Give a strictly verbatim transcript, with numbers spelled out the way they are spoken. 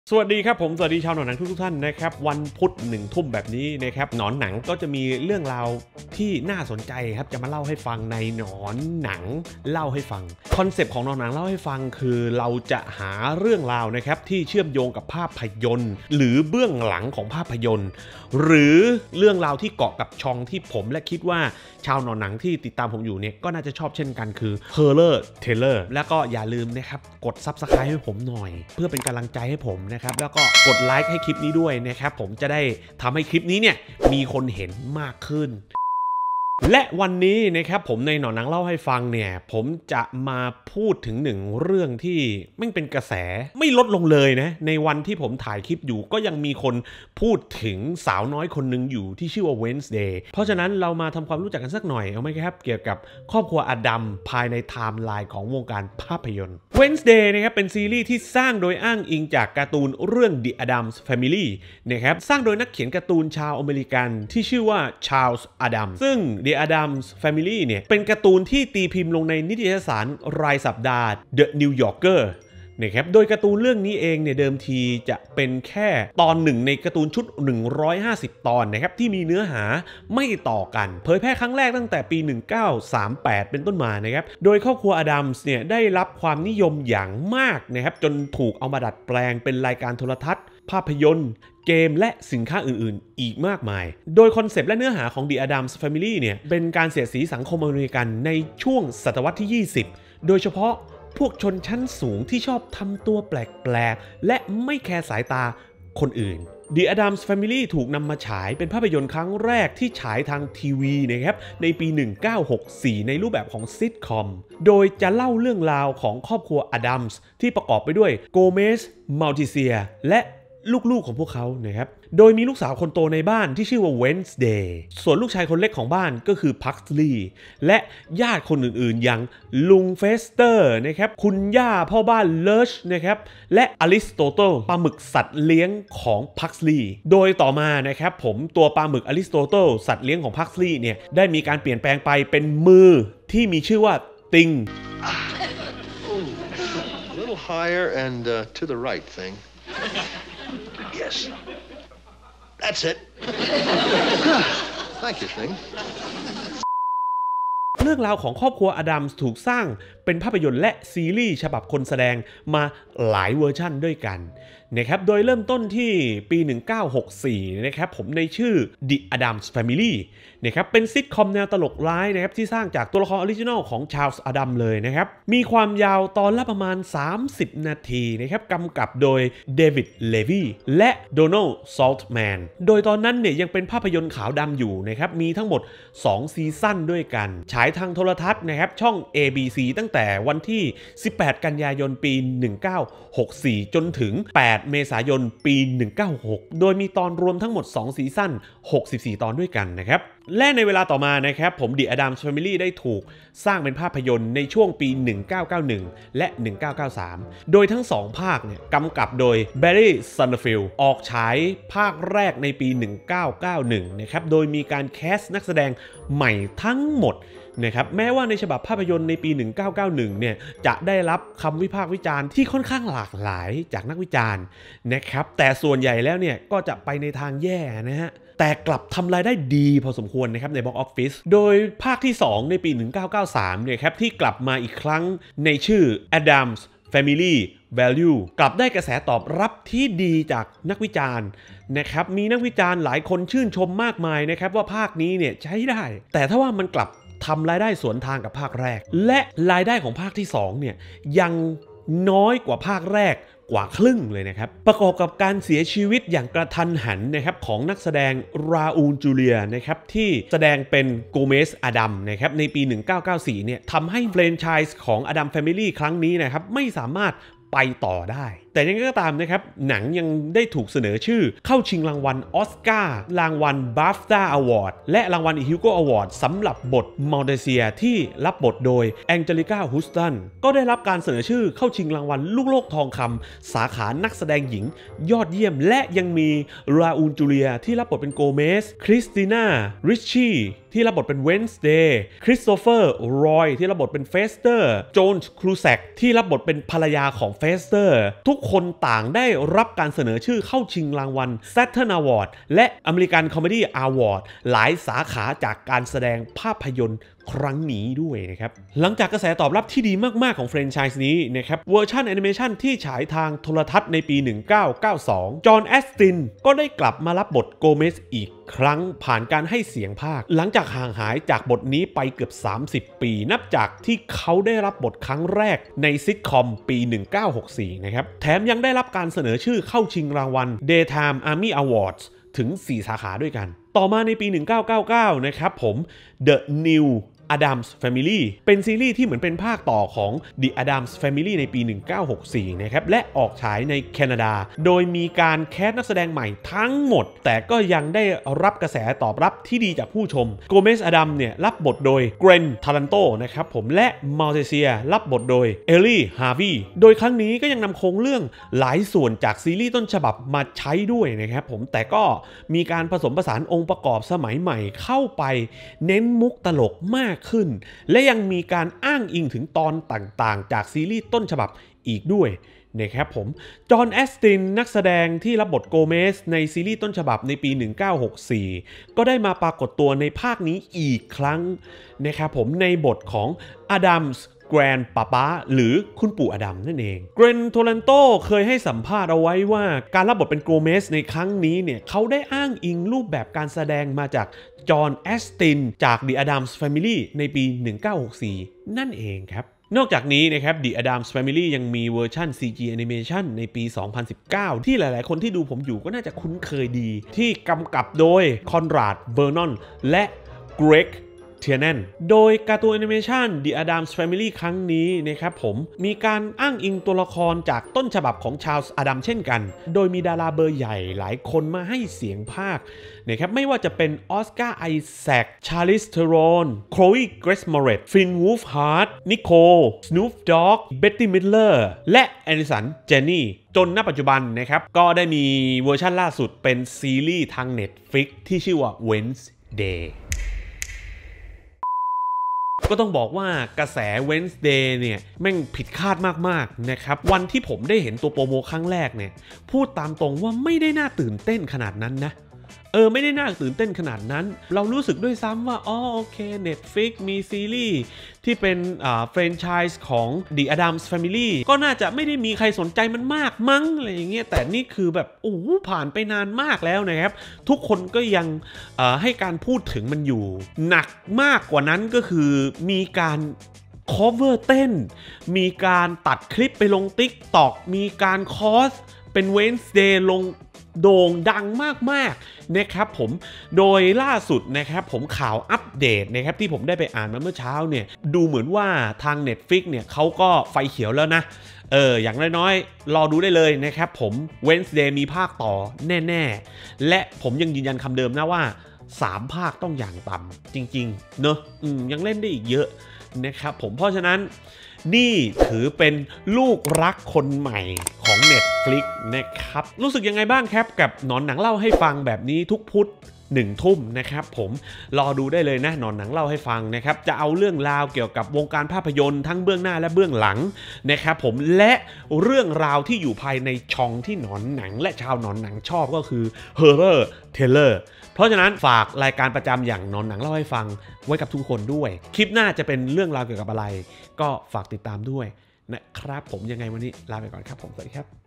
สวัสดีครับผมสวัสดีชาวหนอนหนังทุกท่านนะครับวันพุธหนึ่งทุ่มแบบนี้นะครับหนอนหนังก็จะมีเรื่องราวที่น่าสนใจครับจะมาเล่าให้ฟังในหนอนหนังเล่าให้ฟังคอนเซปต์ของหนอนหนังเล่าให้ฟังคือเราจะหาเรื่องราวนะครับที่เชื่อมโยงกับภาพยนตร์หรือเบื้องหลังของภาพยนตร์หรือเรื่องราวที่เกาะกับช่องที่ผมและคิดว่าชาวหนอนหนังที่ติดตามผมอยู่เนี่ยก็น่าจะชอบเช่นกันคือเฮอร์เรอร์เทเลอร์แล้วก็อย่าลืมนะครับกด ซับสไครบ์ ให้ผมหน่อยเพื่อเป็นกำลังใจให้ผมนะครับแล้วก็กดไลค์ให้คลิปนี้ด้วยนะครับผมจะได้ทำให้คลิปนี้เนี่ยมีคนเห็นมากขึ้นและวันนี้นะครับผมในหนอนหนังเล่าให้ฟังเนี่ยผมจะมาพูดถึงหนึ่งเรื่องที่ไม่เป็นกระแสไม่ลดลงเลยนะในวันที่ผมถ่ายคลิปอยู่ก็ยังมีคนพูดถึงสาวน้อยคนหนึ่งอยู่ที่ชื่อว่า Wednesday เพราะฉะนั้นเรามาทำความรู้จักกันสักหน่อยเอาไหมครับเกี่ยวกับครอบครัวอดัมภายในไทม์ไลน์ของวงการภาพยนตร์ Wednesday นะครับเป็นซีรีส์ที่สร้างโดยอ้างอิงจากการ์ตูนเรื่อง The Addams Family นะครับสร้างโดยนักเขียนการ์ตูนชาวอเมริกันที่ชื่อว่าชาร์ลส์อดัมซึ่ง The Addams Family เนี่ยเป็นการ์ตูนที่ตีพิมพ์ลงในนิตยสารรายสัปดาห์ The New Yorker นะครับโดยการ์ตูนเรื่องนี้เองเนี่ยเดิมทีจะเป็นแค่ตอนหนึ่งในการ์ตูนชุดหนึ่งร้อยห้าสิบตอนนะครับที่มีเนื้อหาไม่ต่อกันเผยแพร่ครั้งแรกตั้งแต่ปีหนึ่งเก้าสามแปดเป็นต้นมานะครับโดยครอบครัวอดัมส์เนี่ยได้รับความนิยมอย่างมากนะครับจนถูกเอามาดัดแปลงเป็นรายการโทรทัศน์ภาพยนตร์เกมและสินค้าอื่นๆอีกมากมายโดยคอนเซปต์และเนื้อหาของ The Addams Family เนี่ยเป็นการเสียดสีสังคมอเมริกันในช่วงศตวรรษที่ยี่สิบโดยเฉพาะพวกชนชั้นสูงที่ชอบทำตัวแปลกๆและไม่แคร์สายตาคนอื่น The Addams Family ถูกนำมาฉายเป็นภาพยนตร์ครั้งแรกที่ฉายทางทีวีนะครับในปีหนึ่งเก้าหกสี่ในรูปแบบของซิทคอมโดยจะเล่าเรื่องราวของครอบครัวอดัมส์ที่ประกอบไปด้วยโกเมสมัลติเซียและลูกๆของพวกเขานะครับโดยมีลูกสาวคนโตในบ้านที่ชื่อว่า Wednesday ส่วนลูกชายคนเล็กของบ้านก็คือพักลีย์และญาติคนอื่นๆอย่างลุงเฟสเตอร์นะครับคุณย่าพ่อบ้านเลิชนะครับและอริสโตเติลปลาหมึกสัตว์เลี้ยงของพักลีย์โดยต่อมานะครับผมตัวปลาหมึกอริสโตเติลสัตว์เลี้ยงของพักลีย์เนี่ยได้มีการเปลี่ยนแปลงไปเป็นมือที่มีชื่อว่าติง A little higher and uh, to the right thing. Yes. That's it. Thank you, Thing. เรื่องราวของครอบครัวอดัมส์ถูกสร้างเป็นภาพยนตร์และซีรีส์ฉบับคนแสดงมาหลายเวอร์ชั่นด้วยกันนะครับโดยเริ่มต้นที่ปีหนึ่งเก้าหกสี่นะครับผมในชื่อ The Addams Family นะครับเป็นซิทคอมแนวตลกร้ายนะครับที่สร้างจากตัวละครออริจินอลของชาร์ลส์อดัมเลยนะครับมีความยาวตอนละประมาณสามสิบนาทีนะครับกำกับโดยเดวิดเลวีและโดนัลด์ซอลต์แมนโดยตอนนั้นเนี่ยยังเป็นภาพยนตร์ขาวดำอยู่นะครับมีทั้งหมดสองซีซั่นด้วยกันฉายทางโทรทัศน์นะครับช่อง เอ บี ซี ตั้งแต่วันที่สิบแปดกันยายนปีหนึ่งเก้าหกสี่จนถึงแปดเมษายนปีหนึ่งเก้าหกหกโดยมีตอนรวมทั้งหมดสองซีซั่นหกสิบสี่ตอนด้วยกันนะครับและในเวลาต่อมานะครับผม The Addams Family ได้ถูกสร้างเป็นภาพยนตร์ในช่วงปีหนึ่งเก้าเก้าหนึ่งและหนึ่งเก้าเก้าสามโดยทั้งสองภาคเนี่ยกำกับโดย Barry Sonnenfeld ออกฉายภาคแรกในปีหนึ่งเก้าเก้าหนึ่งนะครับโดยมีการแคสต์นักแสดงใหม่ทั้งหมดนะครับแม้ว่าในฉบับภาพยนตร์ในปีหนึ่งเก้าเก้าหนึ่งเนี่ยจะได้รับคำวิพากษ์วิจารณ์ที่ค่อนข้างหลากหลายจากนักวิจารณ์นะครับแต่ส่วนใหญ่แล้วเนี่ยก็จะไปในทางแย่นะฮะแต่กลับทำรายได้ดีพอสมควรนะครับในบ็อกออฟฟิศโดยภาคที่สองในปีหนึ่งเก้าเก้าสามเนี่ยครับที่กลับมาอีกครั้งในชื่อ Addams Family Value กลับได้กระแสตอบรับที่ดีจากนักวิจารณ์นะครับมีนักวิจารณ์หลายคนชื่นชมมากมายนะครับว่าภาคนี้เนี่ยใช้ได้แต่ถ้าว่ามันกลับทำรายได้สวนทางกับภาคแรกและรายได้ของภาคที่สองเนี่ยยังน้อยกว่าภาคแรกกว่าครึ่งเลยนะครับประกอบกับการเสียชีวิตอย่างกระทันหันนะครับของนักแสดงราอูลจูเลียนะครับที่แสดงเป็นโกเมสอดัมนะครับในปีหนึ่งเก้าเก้าสี่เนี่ยทำให้แฟรนไชส์ของอดัมแฟมิลี่ครั้งนี้นะครับไม่สามารถไปต่อได้แต่ยังไงก็ตามนะครับหนังยังได้ถูกเสนอชื่อเข้าชิงรางวัลออสการ์รางวัลบัฟต้าอวอร์ดและรางวัลฮิวโกอวอร์ดสำหรับบทมัลเดเซียที่รับบทโดยแองเจลิก้าฮูสตันก็ได้รับการเสนอชื่อเข้าชิงรางวัลลูกโลกทองคำสาขานักแสดงหญิงยอดเยี่ยมและยังมีราอูลจูเลียที่รับบทเป็นโกเมสคริสติน่าริชชี่ที่รับบทเป็นเวนส์เดย์คริสโตเฟอร์รอยที่รับบทเป็นเฟสเตอร์โจนส์ครูแซกที่รับบทเป็นภรรยาของเฟสเตอร์ทุกคนต่างได้รับการเสนอชื่อเข้าชิงรางวัล Saturn Award และ American Comedy Award หลายสาขาจากการแสดงภาพยนตร์ครั้งนี้ด้วยนะครับหลังจากกระแสตอบรับที่ดีมากๆของแฟรนไชส์นี้นะครับเวอร์ชันแอนิเมชันที่ฉายทางโทรทัศน์ในปีหนึ่งพันเก้าร้อยเก้าสิบสองจอห์นแอสตินก็ได้กลับมารับบทโกเมสอีกครั้งผ่านการให้เสียงภาคหลังจากห่างหายจากบทนี้ไปเกือบสามสิบปีนับจากที่เขาได้รับบทครั้งแรกในซิทคอมปีหนึ่งพันเก้าร้อยหกสิบสี่นะครับแถมยังได้รับการเสนอชื่อเข้าชิงรางวัล Daytime Emmy Awards ถึงสี่สาขาด้วยกันต่อมาในปีหนึ่งพันเก้าร้อยเก้าสิบเก้านะครับผม The New Addams Family เป็นซีรีส์ที่เหมือนเป็นภาคต่อของ The Addams Family ในปี หนึ่งพันเก้าร้อยหกสิบสี่ นะครับและออกฉายในแคนาดาโดยมีการแคสนักแสดงใหม่ทั้งหมดแต่ก็ยังได้รับกระแสตอบรับที่ดีจากผู้ชมโกเมสอดัมเนี่ยรับบทโดยเกรนทารันโตนะครับผมและมัลเทเซียรับบทโดยเอลลี่ฮาร์วีย์โดยครั้งนี้ก็ยังนำโครงเรื่องหลายส่วนจากซีรีส์ต้นฉบับมาใช้ด้วยนะครับผมแต่ก็มีการผสมผสานองค์ประกอบสมัยใหม่เข้าไปเน้นมุกตลกมากขึ้นและยังมีการอ้างอิงถึงตอนต่างๆจากซีรีส์ต้นฉบับอีกด้วยนะครับผมจอห์นแอสตินนักแสดงที่รับบทโกเมสในซีรีส์ต้นฉบับในปีหนึ่งพันเก้าร้อยหกสิบสี่ก็ได้มาปรากฏตัวในภาคนี้อีกครั้งนะครับผมในบทของอดัมส์แกรนด์ป้าป้าหรือคุณปู่อดัมนั่นเองเกรนโทรันโตเคยให้สัมภาษณ์เอาไว้ว่าการรับบทเป็นโกเมสในครั้งนี้เนี่ยเขาได้อ้างอิงรูปแบบการแสดงมาจากจอห์นแอสตินจาก The Addams Family ในปีหนึ่งพันเก้าร้อยหกสิบสี่นั่นเองครับนอกจากนี้นะครับ The Addams Family ยังมีเวอร์ชัน ซี จี Animation ในปี สองพันสิบเก้า ที่หลายๆคนที่ดูผมอยู่ก็น่าจะคุ้นเคยดีที่กำกับโดยคอนราด เวอร์นอนและเกรกเทียนแนนโดยการ์ตูนแอนิเมชัน The Addams Family ครั้งนี้นะครับผมมีการอ้างอิงตัวละครจากต้นฉบับของชาร์ลส์อดัมเช่นกันโดยมีดาราเบอร์ใหญ่หลายคนมาให้เสียงภาคนะครับไม่ว่าจะเป็นออสการ์ไอแซคชาร์ลิสเทโรนโคลอีเกรซมอร์เรตฟินวูฟฮาร์ดนิโคลสนูปด็อกเบ็ตตี้มิดเลอร์และแอลิสันเจนนี่จนณปัจจุบันนะครับก็ได้มีเวอร์ชันล่าสุดเป็นซีรีส์ทาง Netflix ที่ชื่อว่า Wednesdayก็ต้องบอกว่ากระแส Wednesday เนี่ยแม่งผิดคาดมากๆนะครับวันที่ผมได้เห็นตัวโปรโมครั้งแรกเนี่ยพูดตามตรงว่าไม่ได้น่าตื่นเต้นขนาดนั้นนะเออไม่ได้น่าตื่นเต้นขนาดนั้นเรารู้สึกด้วยซ้ำว่าอ๋อโอเค Netflix มีซีรีส์ที่เป็นอ่าแฟรนไชส์ของ The Addams Family ก็น่าจะไม่ได้มีใครสนใจมันมากมั้งอะไรอย่างเงี้ยแต่นี่คือแบบโอ้ผ่านไปนานมากแล้วนะครับทุกคนก็ยังให้การพูดถึงมันอยู่หนักมากกว่านั้นก็คือมีการcover เต้นมีการตัดคลิปไปลง TikTok มีการคอสเป็น Wednesday ลงโด่งดังมากๆนะครับผมโดยล่าสุดนะครับผมข่าวอัปเดตนะครับที่ผมได้ไปอ่านมาเมื่อเช้าเนี่ยดูเหมือนว่าทาง Netflix เนี่ยเขาก็ไฟเขียวแล้วนะเอออย่างน้อยๆรอดูได้เลยนะครับผม Wednesday มีภาคต่อแน่ๆและผมยังยืนยันคำเดิมนะว่าสามภาคต้องอย่างต่ำจริงๆเนอะอืมยังเล่นได้อีกเยอะนะครับผมเพราะฉะนั้นนี่ถือเป็นลูกรักคนใหม่ของ Netflix นะครับรู้สึกยังไงบ้างครับกับหนอนหนังเล่าให้ฟังแบบนี้ทุกพุธหนึ่งทุ่มนะครับผมรอดูได้เลยนะหนอนหนังเล่าให้ฟังนะครับจะเอาเรื่องราวเกี่ยวกับวงการภาพยนตร์ทั้งเบื้องหน้าและเบื้องหลังนะครับผมและเรื่องราวที่อยู่ภายในช่องที่หนอนหนังและชาวหนอนหนังชอบก็คือ Horror Trailer เพราะฉะนั้นฝากรายการประจำอย่างหนอนหนังเล่าให้ฟังไว้กับทุกคนด้วยคลิปหน้าจะเป็นเรื่องราวเกี่ยวกับอะไรก็ฝากติดตามด้วยนะครับผมยังไงวันนี้ลาไปก่อนครับผมสวัสดีครับ